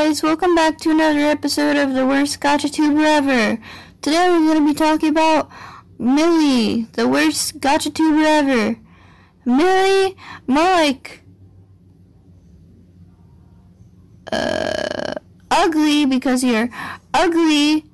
guys, welcome back to another episode of the worst gotcha tuber ever. Today we're going to be talking about Millie, the worst gotcha tuber ever. Millie, more like ugly, because you're ugly